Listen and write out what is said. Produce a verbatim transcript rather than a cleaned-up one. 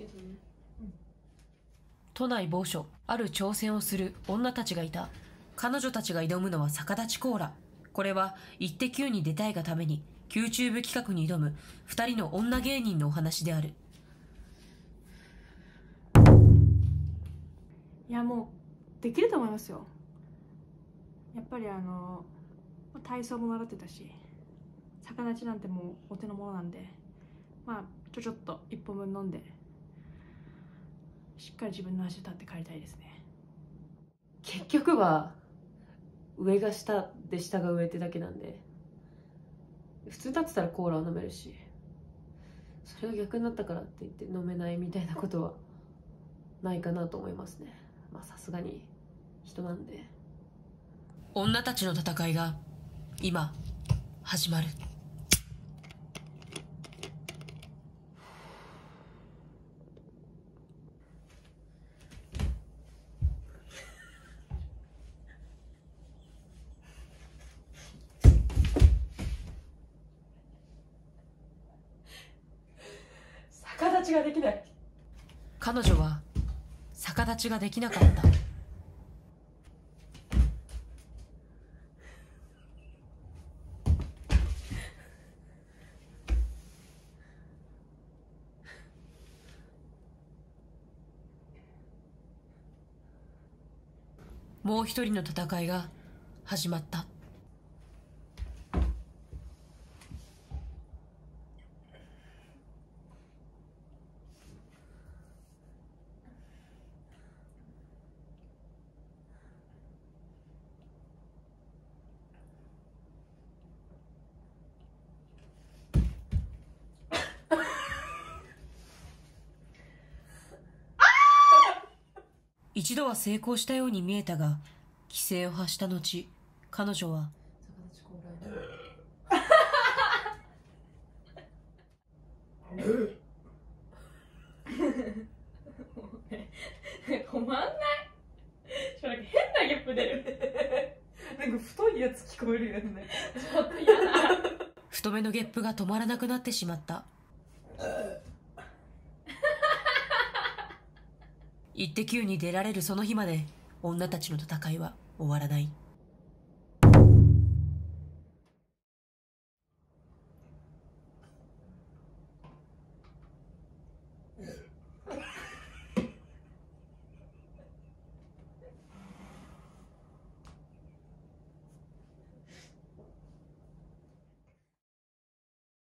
都内某所、ある挑戦をする女たちがいた。彼女たちが挑むのは逆立ちコーラ。これはイッテ Q に出たいがために YouTube 企画に挑む二人の女芸人のお話である。 いや、もうできると思いますよ。やっぱりあの体操も習ってたし、逆立ちなんてもうお手の物なんで、まあちょちょっと一本分飲んでしっかり自分の足で立って帰りたいですね。 結局は上が下で下が上ってだけなんで、普通立ってたらコーラを飲めるし、それが逆になったからって言って飲めないみたいなことはないかなと思いますね。まあさすがに人なんで。 女たちの戦いが今始まる。 逆立ちができない。 彼女は逆立ちができなかった。もう一人の戦いが始まった。一度は成功したように見えたが、規制を発した後、彼女は止まんない。ちょっと変なゲップ出る。なんか太いやつ聞こえるよね。ちょっと嫌だ。 太めのゲップが止まらなくなってしまった。イッテ Q に出られるその日まで女たちの戦いは終わらない。